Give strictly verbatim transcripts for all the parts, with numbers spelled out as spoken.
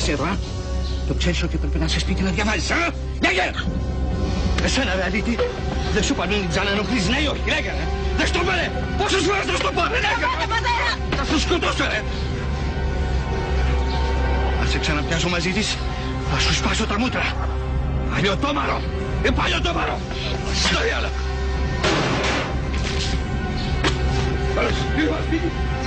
εσύ εδώ, α? Το ξέρεις ότι πρέπει να σε σπίτι να διαβάζεις, α? Λέγε! Εσένα ρε αλήτη, δεν σου πανούν τζάνα να ενοχλείς, ναι ή όχι, λέγε ρε! Δεν στο πω ρε! Πόσες φορές θα στο πω ρε, λέγε! Θα σου σκοτώσω ρε! Αν σε ξαναπιάσω μαζί της, θα σου σπάσω τα μούτρα! Παλιωτόμαρο! Ε, παλιωτόμαρο! Στο διάλα! Καλώς, λίγο σπίτι!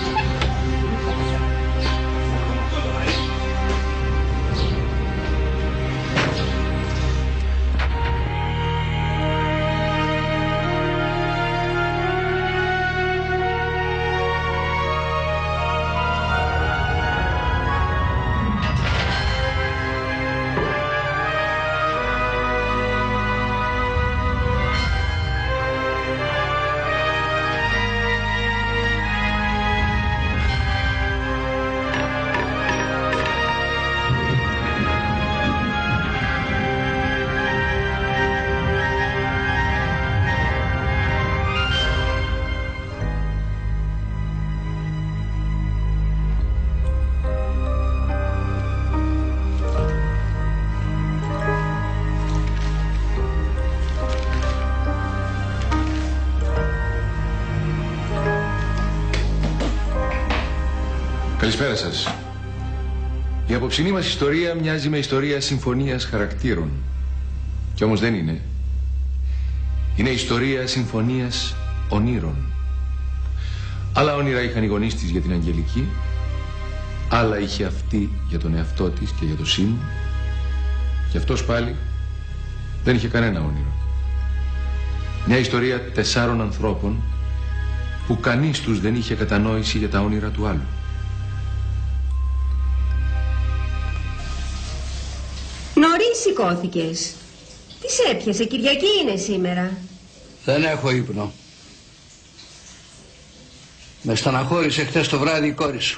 Καλησπέρα σας. Η απόψινή μας ιστορία μοιάζει με ιστορία συμφωνίας χαρακτήρων. Κι όμως δεν είναι. Είναι ιστορία συμφωνίας ονείρων. Άλλα όνειρα είχαν οι γονείς της για την Αγγελική, άλλα είχε αυτή για τον εαυτό της και για το Σίμου, και αυτός πάλι δεν είχε κανένα όνειρο. Μια ιστορία τεσσάρων ανθρώπων που κανείς τους δεν είχε κατανόηση για τα όνειρα του άλλου. Νωρίς σηκώθηκες. Τι σε έπιασε, Κυριακή είναι σήμερα. Δεν έχω ύπνο. Με στεναχώρησε χτες το βράδυ η κόρη σου.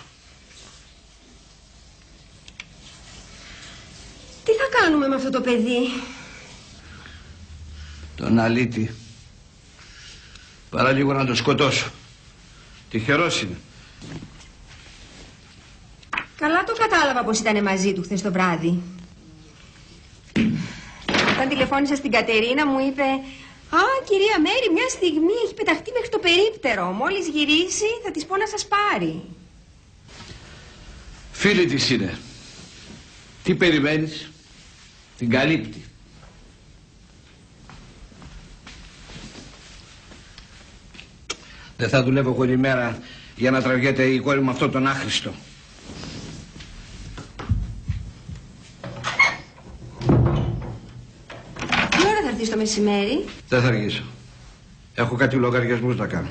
Τι θα κάνουμε με αυτό το παιδί? Τον αλήτη. Παρά λίγο να τον σκοτώσω. Τυχερός είναι. Καλά το κατάλαβα πως ήταν μαζί του χθες το βράδυ. Όταν τηλεφώνησα στην Κατερίνα μου είπε «Α, κυρία Μέρη, μια στιγμή έχει πεταχτεί μέχρι το περίπτερο. Μόλις γυρίσει θα της πω να σας πάρει». Φίλη της είναι. Τι περιμένεις? Την καλύπτει. Δεν θα δουλεύω εγώ όλη μέρα για να τραβιέται η κόρη μου αυτόν τον άχρηστο. Τι ώρα θα έρθεις το μεσημέρι? Δεν θα αργήσω. Έχω κάτι λογαριασμούς να κάνω.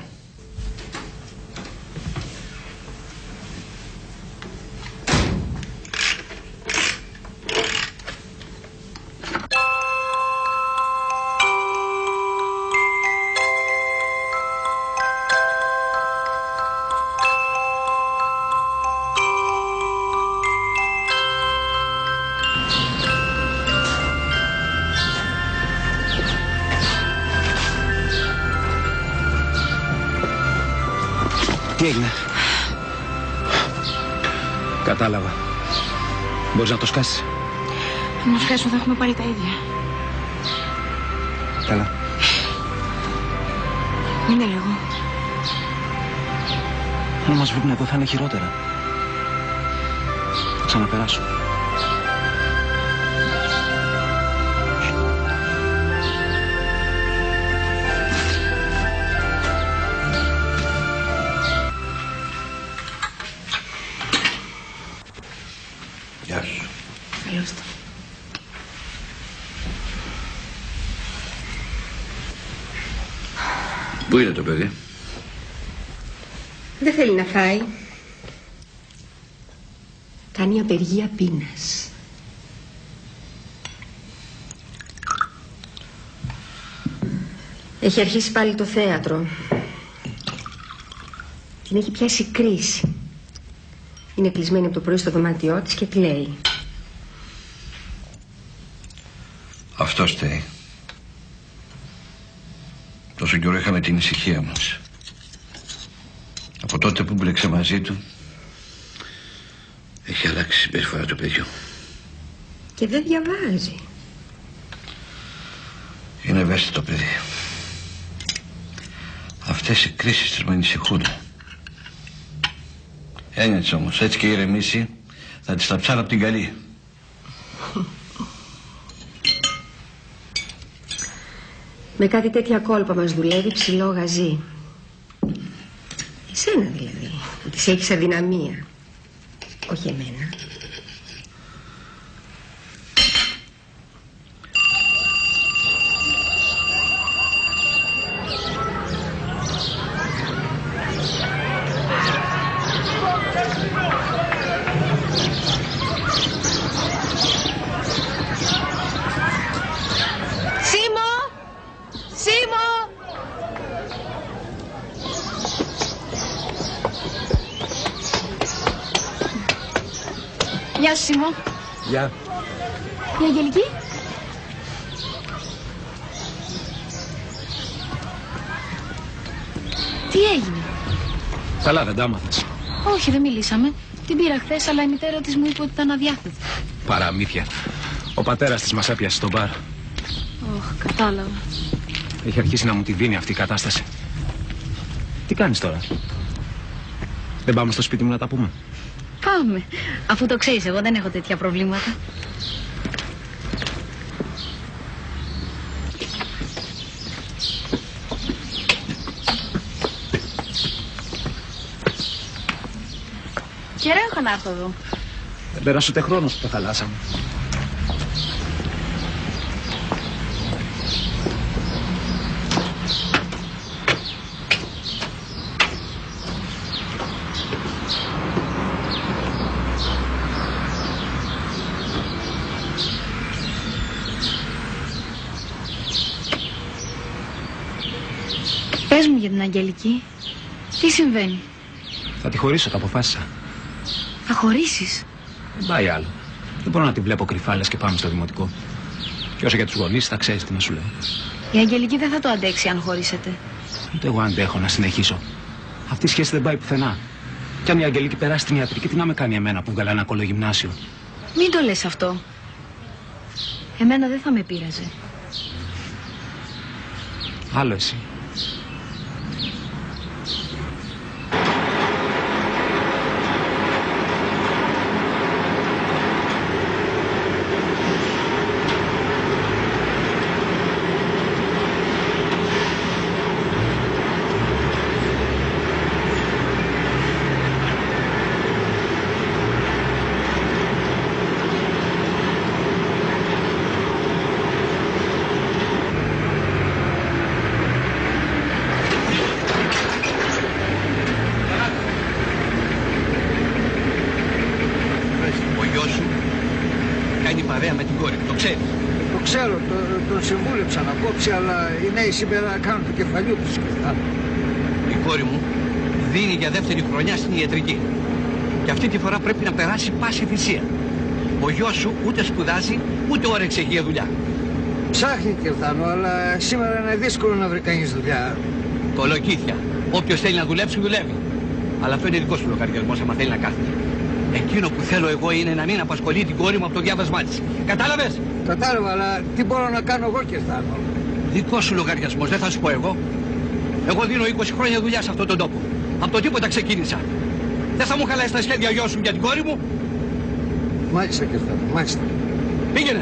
Τι έγινε? Κατάλαβα. Μπορείς να το σκάσεις? Αν το σκάσω θα έχουμε πάλι τα ίδια. Καλά. Μην έλεγω. Αν μας βρουν εδώ θα είναι χειρότερα. Θα ξαναπεράσω. Γεια σου. Καλώς το. Πού είναι το παιδί? Δεν θέλει να φάει. Κάνει απεργία πείνας. Έχει αρχίσει πάλι το θέατρο. Την έχει πιάσει κρίση. Είναι κλεισμένη από το πρωί στο δωμάτιό της και κλαίει. Αυτό φταίει. Τόσο καιρό είχαμε την ησυχία μας. Από τότε που μπλέξε μαζί του έχει αλλάξει η συμπεριφορά του παιδιού. Και δεν διαβάζει. Είναι ευαίσθητο παιδί. Αυτές οι κρίσεις της με ανησυχούν. Ένιωτες όμως, έτσι και ηρεμήσει, θα της τα ψάρω από την καλή. Με κάτι τέτοια κόλπα μας δουλεύει ψηλό γαζί. Εσένα δηλαδή, που της έχεις αδυναμία. Όχι εμένα. Γεια σου, Σίμω. Γεια. Η Αγγελική. Τι έγινε? Καλά, δεν τα άμαθες? Όχι, δεν μιλήσαμε. Την πήρα χθες, αλλά η μητέρα της μου είπε ότι ήταν αδιάθετη. Παραμύθια. Ο πατέρας της μας έπιασε στο μπαρ. Ωχ, κατάλαβα. Έχει αρχίσει να μου τη δίνει αυτή η κατάσταση. Τι κάνεις τώρα? Δεν πάμε στο σπίτι μου να τα πούμε? Πάμε. Αφού το ξέρεις, εγώ δεν έχω τέτοια προβλήματα. Καιρό έχω να έρθω εδώ. Δεν πέρασε ούτε χρόνος που το χαλάσαμε. Πες μου για την Αγγελική. Τι συμβαίνει? Θα τη χωρίσω, το αποφάσισα. Θα χωρίσεις? Δεν πάει άλλο. Δεν μπορώ να τη βλέπω κρυφά, λες και πάμε στο δημοτικό. Και όσο για τους γονείς, θα ξέρεις τι να σου λέω. Η Αγγελική δεν θα το αντέξει αν χωρίσετε. Ούτε εγώ αντέχω να συνεχίσω. Αυτή η σχέση δεν πάει πουθενά. Κι αν η Αγγελική περάσει την ιατρική, τι να με κάνει εμένα που βγάλα ένα κολογυμνάσιο? Μην το λες αυτό. Εμένα δεν θα με πείραζε. Άλλο εσύ. Το ξέρω, το, τον συμβούλεψα να κόψει, αλλά οι νέοι σήμερα κάνουν το κεφαλιού τους και αυτά. Η κόρη μου δίνει για δεύτερη χρονιά στην ιατρική. Και αυτή τη φορά πρέπει να περάσει πάση θυσία. Ο γιος σου ούτε σπουδάζει, ούτε όρεξη έχει για δουλειά. Ψάχνει, Κερθάνο, αλλά σήμερα είναι δύσκολο να βρει κανείς δουλειά. Κολοκύθια. Όποιος θέλει να δουλέψει, δουλεύει. Αλλά αυτό είναι δικό σου λογαριασμός, άμα θέλει να κάθεται. Εκείνο που θέλω εγώ είναι να μην απασχολεί την κόρη μου από το διάβασμά της. Κατάλαβες? Κατάλαβα, αλλά τι μπορώ να κάνω εγώ, Κερθάνο? Δικό σου λογαριασμός, δεν θα σου πω εγώ. Εγώ δίνω είκοσι χρόνια δουλειά σε αυτόν τον τόπο. Από το τίποτα ξεκίνησα. Δεν θα μου χαλάσει τα σχέδια γιος σου για την κόρη μου? Μάλιστα, Κερθάνο, μάλιστα. Πήγαινε.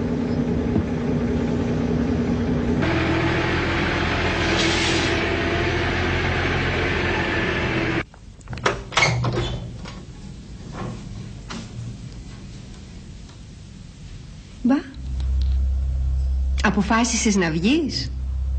Μπα, αποφάσισες να βγεις?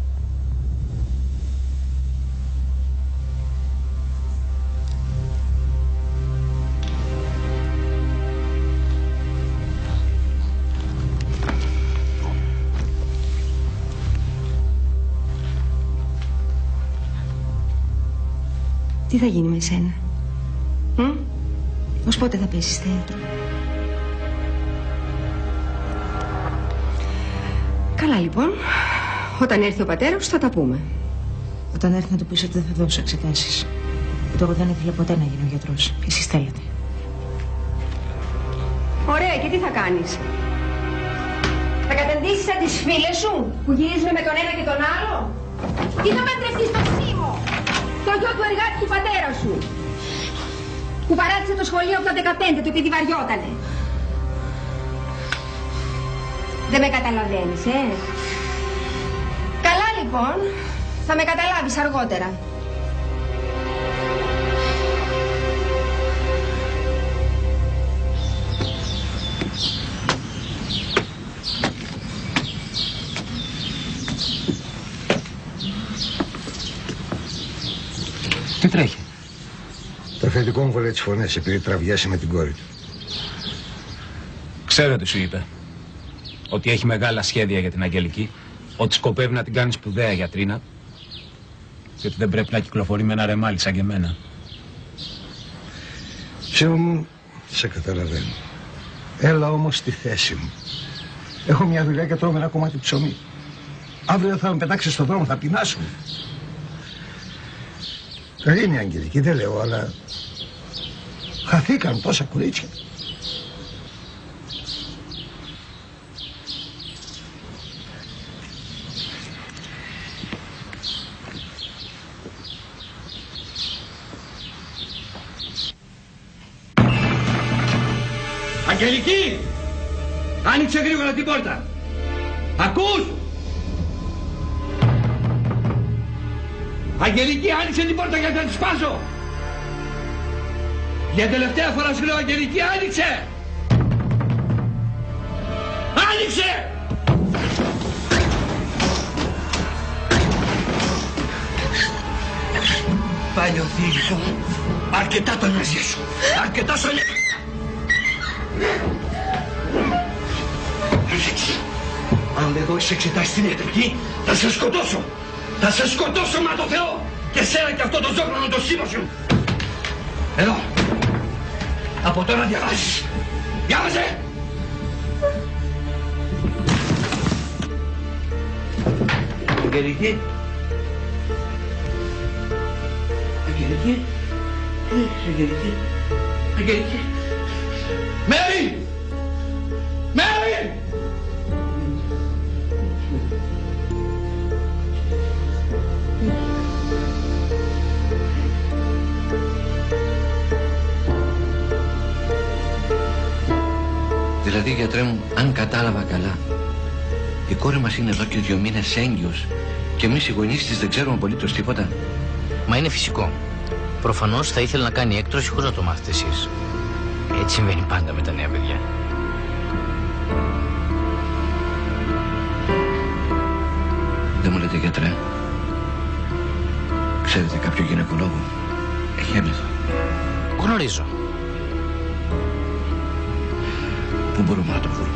Τι θα γίνει με σένα? Μ? Ως πότε θα πέσεις θέατρο? Καλά λοιπόν, όταν έρθει ο πατέρας σου θα τα πούμε. Όταν έρθει να του πεις ότι δεν θα δώσω εξετάσεις. Ότι εγώ δεν ήθελα ποτέ να γίνω γιατρός. Εσείς θέλετε. Ωραία, και τι θα κάνεις? καταντήσεις σαν τις φίλες σου που γυρίζουν με τον ένα και τον άλλο. Τι θα παντρευτείς τον Σίμω, το γιο του εργάτη του πατέρα σου, που παράτησε το σχολείο από τα δεκαπέντε του επειδή βαριότανε. Δεν με καταλαβαίνεις, ε. Καλά λοιπόν, θα με καταλάβεις αργότερα. Τι τρέχει? Το αφεντικό μου βολεύει τις φωνές επειδή τραβιάσει με την κόρη του. Ξέρω τι σου είπε. Ότι έχει μεγάλα σχέδια για την Αγγελική, ότι σκοπεύει να την κάνει σπουδαία γιατρίνα και ότι δεν πρέπει να κυκλοφορεί με ένα ρεμάλι σαν και εμένα. Ψήμα μου, σε καταλαβαίνω. Έλα όμως στη θέση μου. Έχω μια δουλειά και τρώω με ένα κομμάτι ψωμί. Αύριο θα με πετάξει στον δρόμο, θα πεινάσουμε. Καλή είναι η Αγγελική, δεν λέω, αλλά χαθήκαν τόσα κορίτσια. Αγγελική! Άνοιξε γρήγορα την πόρτα! Ακούς! Αγγελική, άνοιξε την πόρτα γιατί θα τη σπάσω! Για τελευταία φορά σου λέω, Αγγελική, άνοιξε! Άνοιξε! Παλιωθήκο, αρκετά το μαζί σου! Αρκετά στο λέω! Αν δεν δώσεις εξετάσεις στην ιατρική, θα σε σκοτώσω! Θα σε σκοτώσω, μα το Θεό! Και σένα και αυτό το ζώχρονο το Σίμω σου! Εδώ! Από τώρα διαβάζεις! Διάβαζε! Αγγελική! Αγγελική! Τι έχεις, Αγγελική? Αγγελική! Μέρι! Μέρι! Δηλαδή, γιατρέ μου, αν κατάλαβα καλά, η κόρη μας είναι εδώ και δύο μήνες έγκυος και εμείς οι γονείς της δεν ξέρουμε απολύτως τίποτα. Μα είναι φυσικό. Προφανώς θα ήθελε να κάνει έκτρωση χωρίς να το μάθετε εσείς. Έτσι συμβαίνει πάντα με τα νέα παιδιά. Δεν μου λέτε, γιατρέ, ξέρετε κάποιο γυναικολόγο? Έχει έμεθο. Γνωρίζω. Πού μπορούμε να το βρούμε?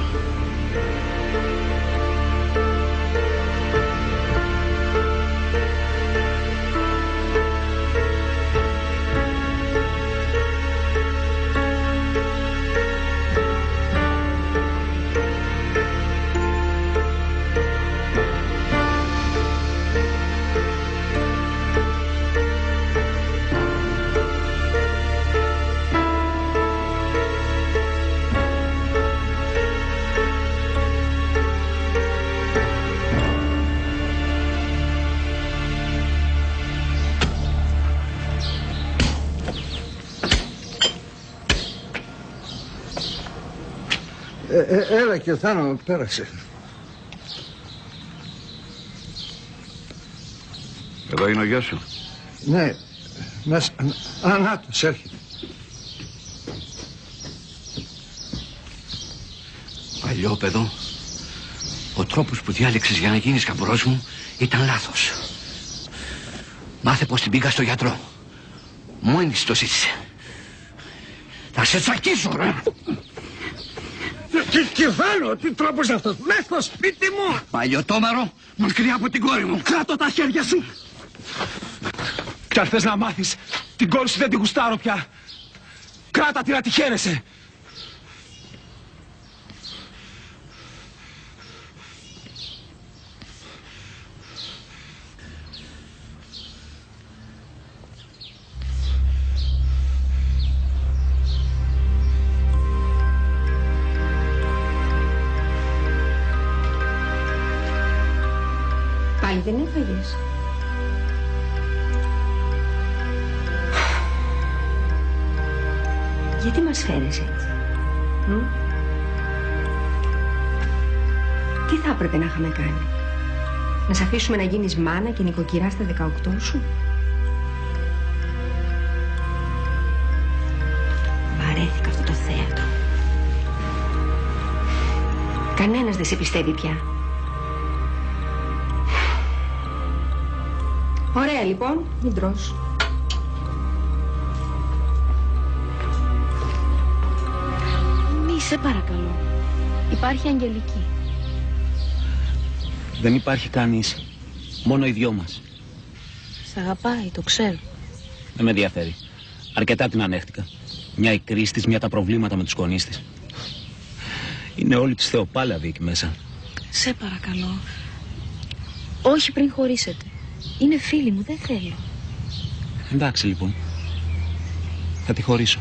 Ε, ε, έλα και ο Θάνο, πέρασε. Εδώ είναι ο γιος σου? Ναι, μέσα, ανάτος έρχεται. Παλιό παιδό, ο τρόπος που διάλεξες για να γίνεις καμπρός μου ήταν λάθος. Μάθε πως την πήγα στο γιατρό. Μόνη της το ζήτησε. Θα σε τσακίσω, ρε! Τι Κεφάλο, τι τρόπος είναι αυτός? Μες στο σπίτι μου! Παλιωτόμαρο, μακριά από την κόρη μου. Κράτω τα χέρια σου! Κι αν θες να μάθεις, την κόρη σου δεν την γουστάρω πια. Κράτα τη να τη χαίρεσαι. Πάλι δεν έφαγες? Γιατί μας φέρεις έτσι? Μ? Τι θα έπρεπε να είχαμε κάνει? Να σε αφήσουμε να γίνεις μάνα και νοικοκυρά στα δεκαοκτώ σου? Βαρέθηκα αυτό το θέατρο. Κανένας δεν σε πιστεύει πια. Ωραία λοιπόν, μην τρως. Μη, σε παρακαλώ. Υπάρχει Αγγελική. Δεν υπάρχει κανείς. Μόνο οι δυο μας. Σ' αγαπάει, το ξέρω. Δεν με ενδιαφέρει. Αρκετά την ανέχτηκα. Μια η κρίση της, μια τα προβλήματα με τους γονείς της. Είναι όλοι της Θεοπάλαδη εκεί μέσα. Σε παρακαλώ. Όχι πριν χωρίσετε. Είναι φίλοι μου, δεν θέλω. Εντάξει λοιπόν. Θα τη χωρίσω.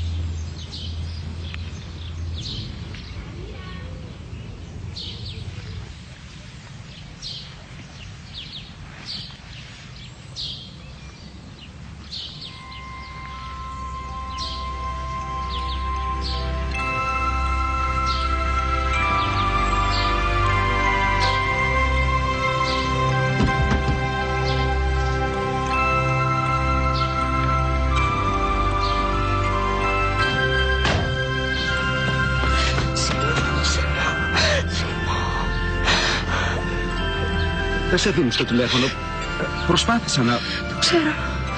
Δεν σε δίνει στο τηλέφωνο. Προσπάθησα να... Το ξέρω.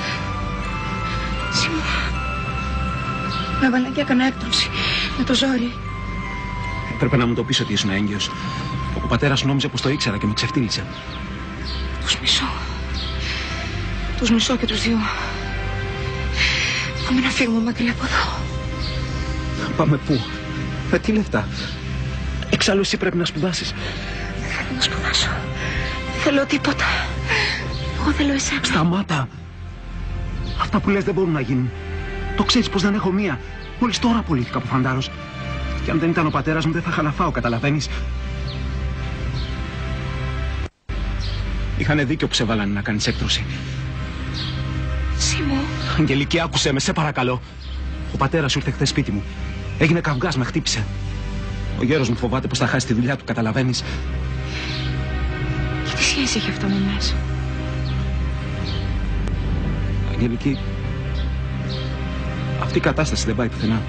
Σίμω. Με έβαλα και έκανα έκτρωση. Με το ζόρι. Έπρεπε να μου το πεις ότι ήσουν έγκυος. Ο πατέρας νόμιζε πως το ήξερα και με ξεφτύλισε. Τους μισώ. Τους μισώ και τους δύο. Πάμε να φύγουμε μακριά από εδώ. Πάμε πού? Με τι λεφτά? Εξάλλου εσύ πρέπει να σπουδάσεις. Δεν θέλω να σπουδάσω. Δεν θέλω τίποτα. Εγώ θέλω εσένα. Σταμάτα. Αυτά που λες δεν μπορούν να γίνουν. Το ξέρεις πως δεν έχω μία. Μόλις τώρα απολύθηκα από φαντάρος. Και αν δεν ήταν ο πατέρας μου δεν θα χαλαφάω, καταλαβαίνεις? Είχανε δίκιο που σε βάλανε να κάνεις έκτρωση. Σίμω. Αγγελική, άκουσέ με, σε παρακαλώ. Ο πατέρας σου ήρθε χθες σπίτι μου. Έγινε καυγάς, με χτύπησε. Ο γέρος μου φοβάται πως θα χάσει τη δουλειά του, καταλαβαίνεις? Και τι σχέση έχει αυτό με εμάς? Αγγελική, αυτή η κατάσταση δεν πάει πουθενά.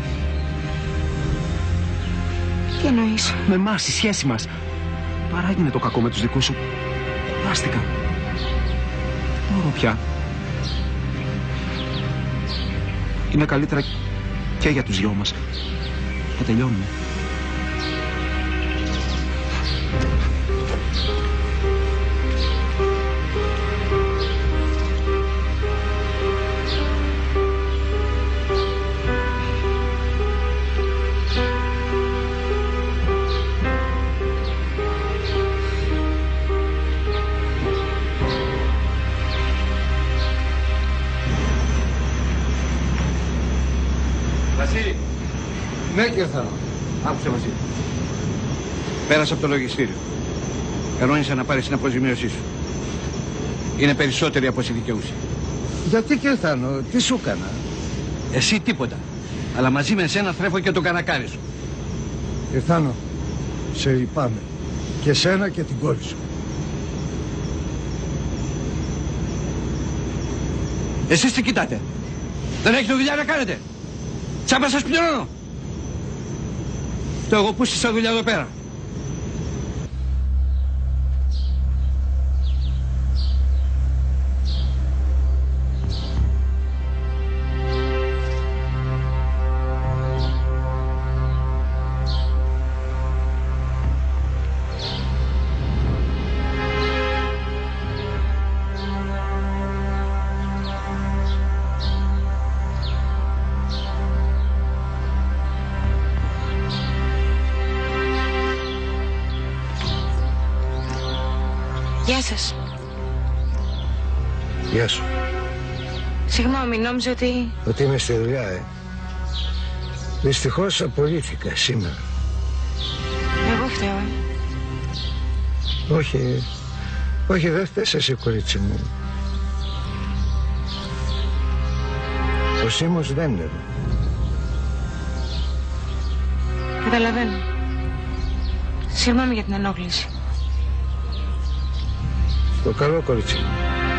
Τι εννοείς? Με εμάς, η σχέση μας. Παράγινε το κακό με τους δικούς σου. Κουράστηκα. Δεν μπορώ πια. Είναι καλύτερα και για τους δυο μας. Θα τελειώνουμε. Βασίλη. Ναι, κύριε Θάνο. Άκουσε, Βασίλη. Πέρασε από το λογιστήριο. Κανόνισε να πάρεις την αποζημίωσή σου. Είναι περισσότερη από όσοι δικαιούσε. Γιατί, κύριε Θάνο, τι σου έκανα? Εσύ τίποτα. Αλλά μαζί με εσένα θρέφω και τον κανακάρι σου. Κύριε Θάνο, σε λυπάμαι. Και σένα και την κόρη σου. Εσείς τι κοιτάτε? Δεν έχετε δουλειά να κάνετε? Τσάμπα σας πληρώνω. Το εγώ πούστησα δουλειά εδώ πέρα. Γεια σας. Γεια σου. Συγγνώμη, νόμιζα ότι... Ότι είμαι στη δουλειά, ε. Δυστυχώς απολύθηκα σήμερα. Εγώ φταίω, ε. Όχι, Όχι, δεν θες εσύ, κορίτσι μου. Ο Σίμος δεν είναι εδώ. Καταλαβαίνω. Συγγνώμη για την ενόχληση. Το καλό, κορίτσι μου.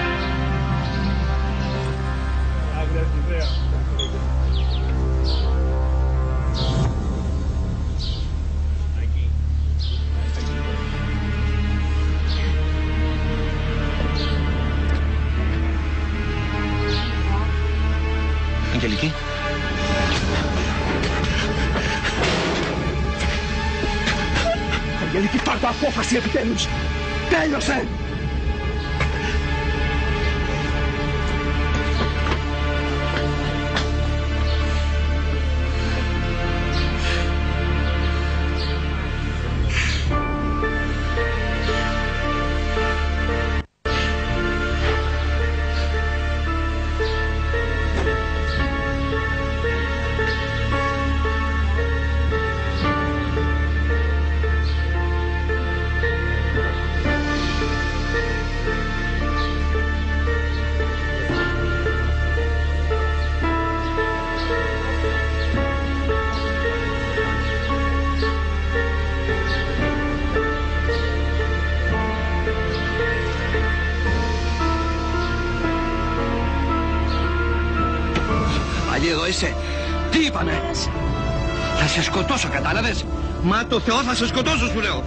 Αγγελική. Αγγελική, πάρ' το απόφαση επιτέλους. Τέλειωσε. Πάλι εδώ είσαι. Τι είπανε. Θα σε σκοτώσω, κατάλαβες. Μα το Θεό θα σε σκοτώσω, σου λέω.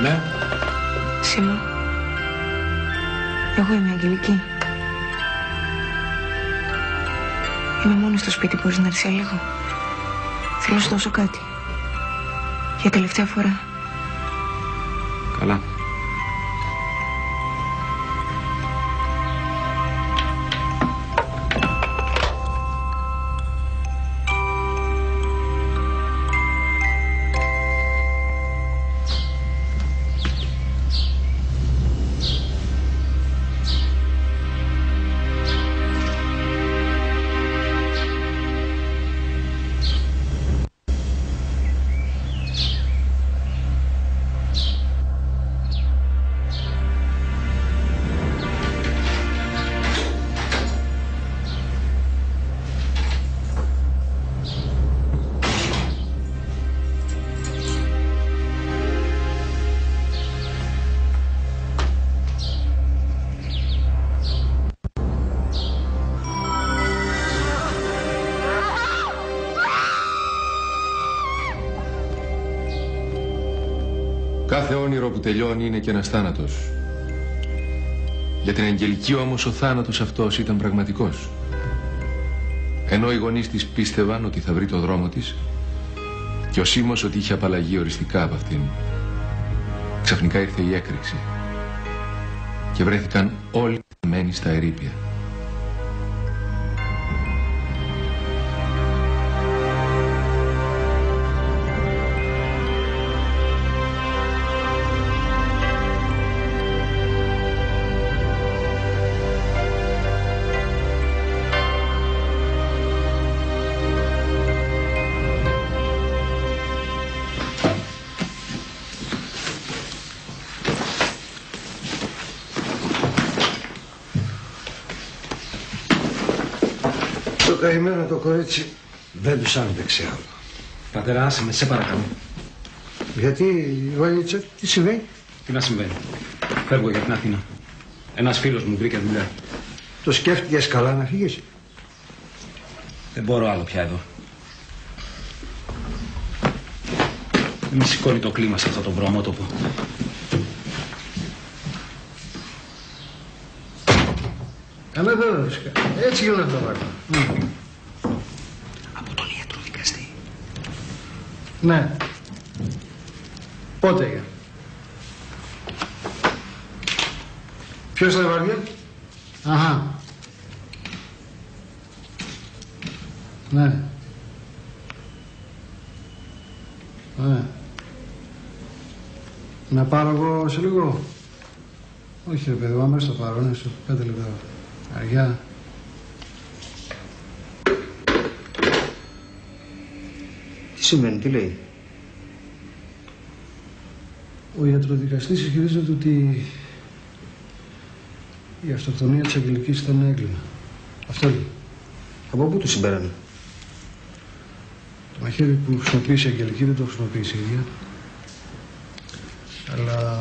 Ναι. Σίμω. Εγώ είμαι η Αγγελική. Είμαι μόνη στο σπίτι, μπορείς να έρθεις λίγο? Θέλω να σου δώσω κάτι. Για τελευταία φορά. Καλά. Κάθε όνειρο που τελειώνει είναι και ένας θάνατος. Για την Αγγελική όμως ο θάνατος αυτός ήταν πραγματικός. Ενώ οι γονείς της πίστευαν ότι θα βρει το δρόμο της και ο Σίμος ότι είχε απαλλαγεί οριστικά από αυτήν, ξαφνικά ήρθε η έκρηξη και βρέθηκαν όλοι μένοι στα ερείπια. Το καημένο το κορίτσι δεν τους άντεξε άλλο. Πατέρα, άσε με, σε παρακαλώ. Γιατί, Βαλίτσα, τι συμβαίνει? Τι να συμβαίνει? Φεύγω για την Αθήνα. Ένας φίλος μου βρήκε δουλειά. Το σκέφτηκες καλά να φύγεις? Δεν μπορώ άλλο πια εδώ. Δεν με σηκώνει το κλίμα σε αυτό το βρωμότοπο. Καλά βέβαια, φυσικά. Έτσι γίνονται τα πράγματα. Mm. Από τον ιατροδικαστή. Ναι. Πότε έγινε? Ποιος θα βαριά? Αχα. Ναι. Ναι. Να πάρω εγώ σε λίγο? Όχι ρε παιδί, άμα στο πάρω, ναι, στο πέντε λεπτά. Αργιά. Τι σημαίνει, τι λέει? Ο ιατροδικαστής ισχυρίζεται ότι η αυτοκτονία της Αγγελικής ήταν έγκλημα. Αυτό λέει. Από πού του συμπέρανε? Το μαχαίρι που χρησιμοποίησε η Αγγελική δεν το χρησιμοποίησε η ίδια. Αλλά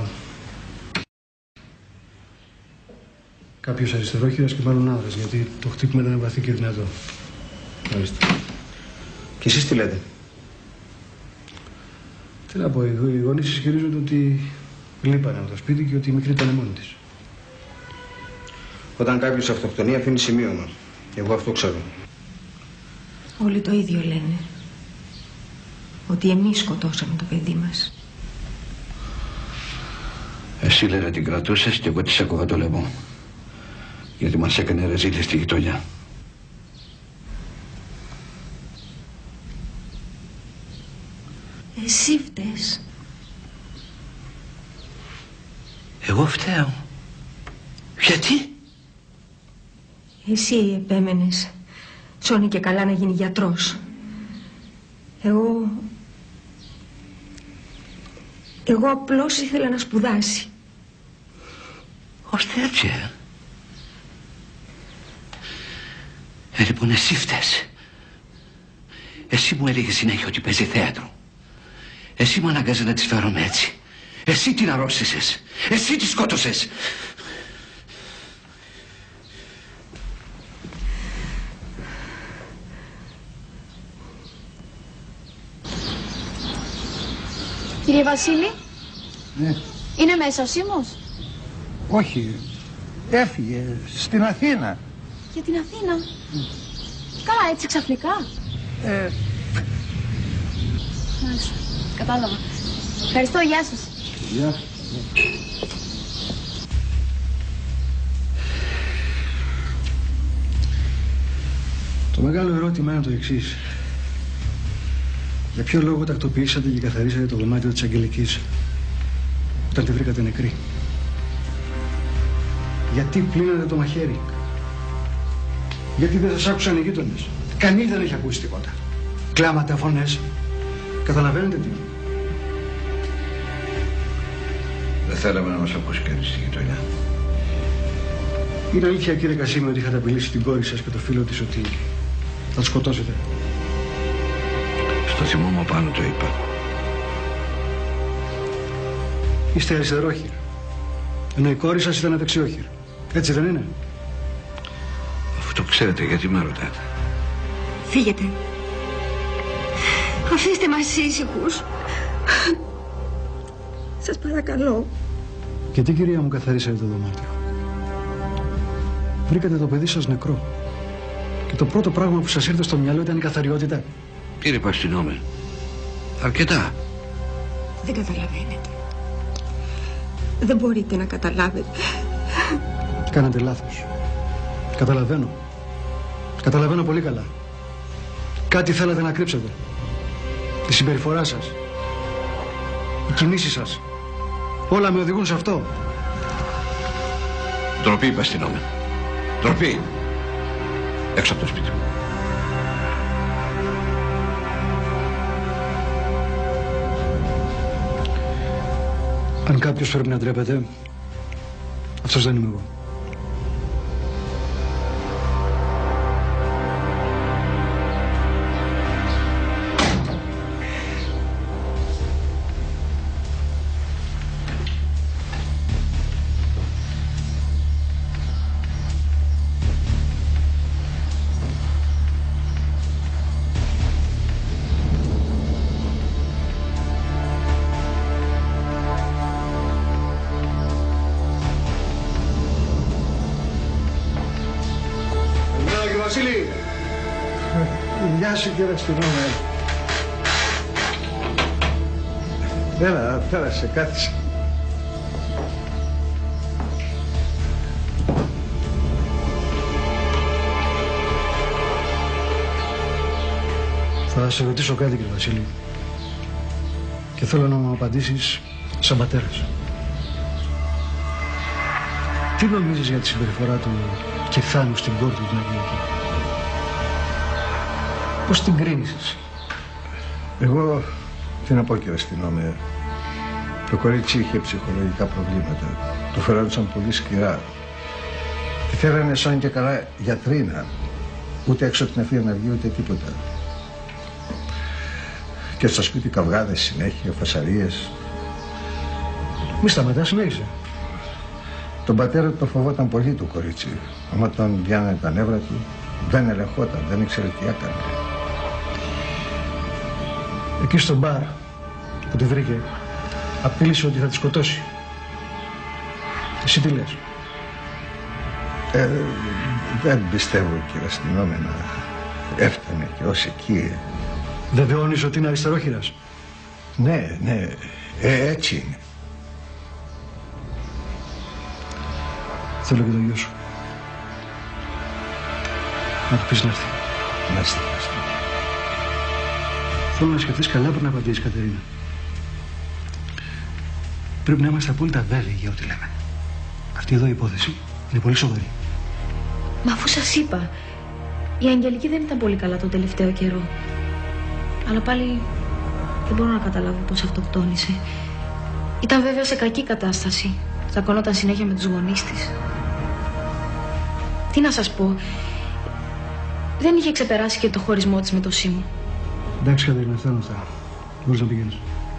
κάποιος αριστερόχειρας και μάλλον άνδρας, γιατί το χτύπημα ήταν βαθύ και δυνατό. Μάλιστα. Και εσείς τι λέτε? Τι να πω, οι γονείς ισχυρίζονται ότι λείπανε από το σπίτι και ότι η μικρή ήταν μόνη της. Όταν κάποιος αυτοκτονεί αφήνει σημείωμα. Εγώ αυτό ξέρω. Όλοι το ίδιο λένε. Ότι εμείς σκοτώσαμε το παιδί μας. Εσύ λένε την κρατούσες και εγώ της έκοβα το λαιμό. Γιατί μας έκανε ρεζίλη στη γειτονιά. Εσύ φταίς. Εγώ φταίω. Γιατί? Εσύ επέμενες Σόνι και καλά να γίνει γιατρός. Εγώ... Εγώ απλώς ήθελα να σπουδάσει. Ώστε έτσι, ε. Ε, λοιπόν, εσύ φταίς. Εσύ μου έλεγες συνέχεια ότι παίζει θέατρο. Εσύ μου αναγκάζε να της φέρομαι έτσι. Εσύ την αρρώστησες. Εσύ τη σκότωσες. Κύριε Βασίλη. Ναι. Είναι μέσα ο Σίμος? Όχι, έφυγε στην Αθήνα. Για την Αθήνα? Καλά, έτσι ξαφνικά? Ε... Μάλιστα, κατάλαβα. Ευχαριστώ, γεια σας. Γεια. Το μεγάλο ερώτημα είναι το εξής. Για ποιο λόγο τακτοποιήσατε και καθαρίσατε το δωμάτιο της Αγγελικής όταν τη βρήκατε νεκρή? Γιατί πλύνατε το μαχαίρι? Γιατί δεν σας άκουσαν οι γείτονες? Κανείς δεν έχει ακούσει τίποτα. Κλάματα, φωνές. Καταλαβαίνετε τι? Δεν θέλαμε να μας ακούσει κανείς στη γειτονιά. Είναι αλήθεια, κύριε Κασίμη, ότι είχατε απειλήσει την κόρη σας και το φίλο της ότι θα τους σκοτώσετε? Στο θυμό μου πάνω το είπα. Είστε αριστερόχειρ, ενώ η κόρη σας ήταν δεξιόχειρ. Έτσι δεν είναι? Αφού το ξέρετε, γιατί με ρωτάτε? Φύγετε. Αφήστε μας ήσυχους. Σας παρακαλώ. Γιατί, κυρία μου, καθαρίσατε το δωμάτιο? Βρήκατε το παιδί σας νεκρό. Και το πρώτο πράγμα που σας ήρθε στο μυαλό ήταν η καθαριότητα. Κύριε Παστινόμε, αρκετά. Δεν καταλαβαίνετε. Δεν μπορείτε να καταλάβετε. Κάνατε λάθος. Καταλαβαίνω. Καταλαβαίνω πολύ καλά. Κάτι θέλατε να κρύψετε. Τη συμπεριφορά σας. Οι κινήσεις σας. Όλα με οδηγούν σε αυτό. Ντροπή, Παστινόμε. Ντροπή. Έξω από το σπίτι μου. Αν κάποιος πρέπει να ντρέπεται, αυτός δεν είμαι εγώ. Βασίλη! Γεια σου, κύριε αστυνόμε. Έλα, πέρασε, κάθισε. Θα σε ρωτήσω κάτι, κύριε Βασίλη. Και θέλω να μου απαντήσεις σαν πατέρας. Τι νομίζεις για τη συμπεριφορά του Κιθάνου στην κόρη του την Αγγελική? Πώς την κρίνεις εσύ? Εγώ τι να πω, κύριε αστυνόμε. Το κορίτσι είχε ψυχολογικά προβλήματα. Το φερόντουσαν πολύ σκληρά. Τη θέλανε σαν και καλά γιατρίνα. Ούτε έξω από την Αθήνα να βγει ούτε τίποτα. Και στο σπίτι καυγάδες συνέχεια, φασαρίες. Μη σταματάς, συνέχισε. Τον πατέρα του το φοβόταν πολύ το κορίτσι. Άμα τον πιάνανε τα νεύρα του, δεν ελεγχόταν, δεν ήξερε τι έκανε. Εκεί στο μπαρ που τη βρήκε, απείλησε ότι θα τη σκοτώσει. Εσύ τι λες? Ε, δεν πιστεύω, κύριε αστυνόμε, να έφτανε και ως εκεί. Βεβαιώνεις ότι είναι αριστερόχειρας? Ναι, ναι, ε, έτσι είναι. Θέλω και το γιο σου. Να του πεις να έρθει. Να είστε. Θέλω να σκεφτείς καλά πριν να απαντήσεις, Κατερίνα. Πρέπει να είμαστε απόλυτα βέβαιοι για ό,τι λέμε. Αυτή εδώ η υπόθεση είναι πολύ σοβαρή. Μα αφού σας είπα, η Αγγελική δεν ήταν πολύ καλά το τελευταίο καιρό. Αλλά πάλι δεν μπορώ να καταλάβω πώς αυτοκτόνησε. Ήταν βέβαια σε κακή κατάσταση. Τσακωνόταν συνέχεια με τους γονείς της. Τι να σας πω, δεν είχε ξεπεράσει και το χωρισμό της με το Σίμω. Εντάξει, Κατερίνα, φτάνουν αυτά. Μπορείς να πηγαίνεις.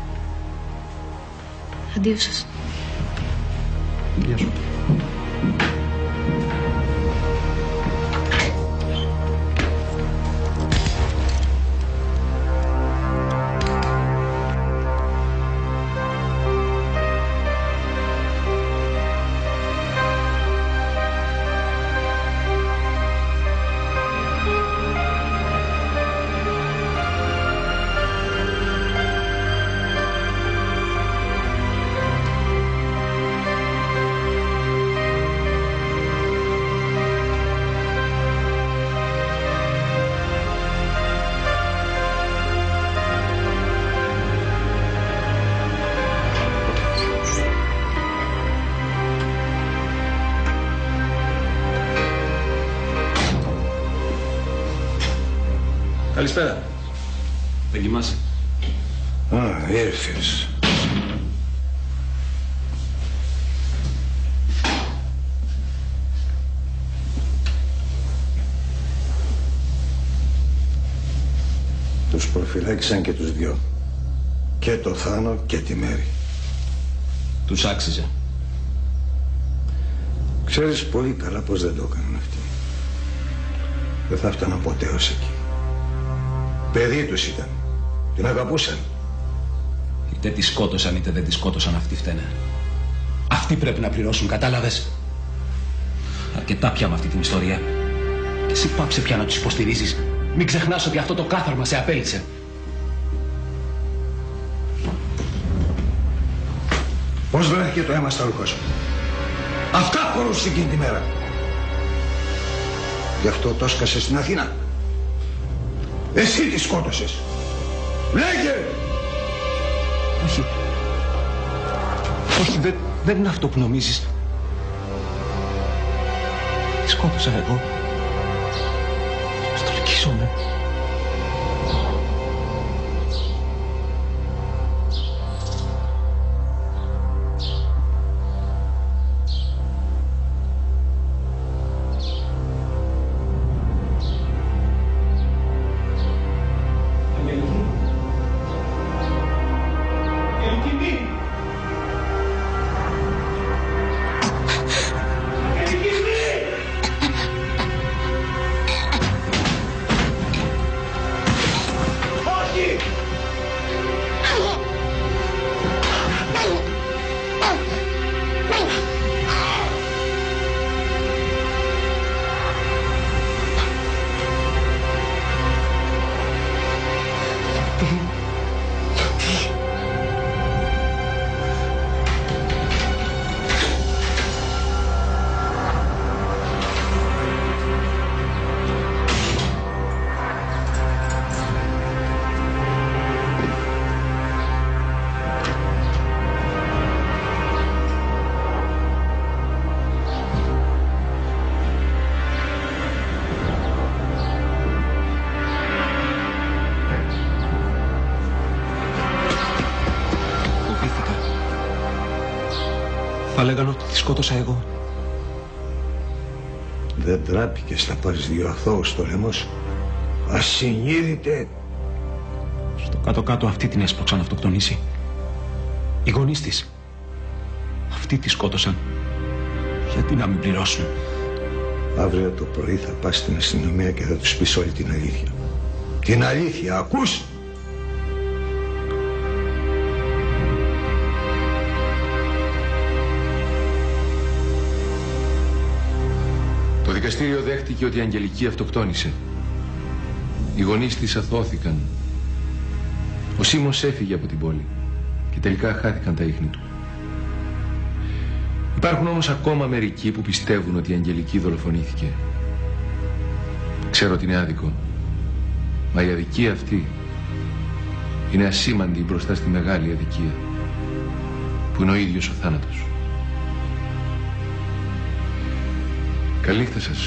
Αντίο σας. Γεια σου. Καλησπέρα. Δεν κοιμάσαι? Α, ήρθες. Τους προφυλάκησαν και τους δυο. Και το Θάνο και τη Μέρη. Τους άξιζε. Ξέρεις πολύ καλά πως δεν το έκαναν αυτοί. Δεν θα έφταναν ποτέ ως εκεί. Παιδί τους ήταν. Την αγαπούσαν. Είτε τη σκότωσαν είτε δεν τη σκότωσαν, αυτοί φταίνε. Αυτοί πρέπει να πληρώσουν, κατάλαβες? Αρκετά πια με αυτή την ιστορία. Και εσύ πάψε πια να τους υποστηρίζεις. Μην ξεχνάς ότι αυτό το κάθαρμα σε απέλυσε. Πώς βρέθηκε το αίμα στα ρούχα σου? Αυτά χωρούσε εκείνη τη μέρα. Γι' αυτό το έσκασε στην Αθήνα. Εσύ τη σκότωσες. Λέγε! Όχι. Όχι, δεν, δεν είναι αυτό που νομίζεις. Τη σκότωσα εγώ. Στολκίζομαι. Θα λέγανε ότι τη σκότωσα εγώ. Δεν τράπηκες να πάρεις δύο αθώους στο λαιμό σου? Ασυνείδητε! Στο κάτω-κάτω αυτοί την έσπρωξαν να αυτοκτονήσει. Οι γονείς της. Αυτοί τη σκότωσαν. Γιατί να μην πληρώσουν? Αύριο το πρωί θα πας στην αστυνομία και θα τους πεις όλη την αλήθεια. Την αλήθεια, ακούς? Το δικαστήριο δέχτηκε ότι η Αγγελική αυτοκτόνησε. Οι γονείς της αθώθηκαν. Ο Σίμος έφυγε από την πόλη και τελικά χάθηκαν τα ίχνη του. Υπάρχουν όμως ακόμα μερικοί που πιστεύουν ότι η Αγγελική δολοφονήθηκε. Ξέρω ότι είναι άδικο, μα η αδικία αυτή είναι ασήμαντη μπροστά στη μεγάλη αδικία που είναι ο ίδιος ο θάνατος. Καλή νύχτα σας.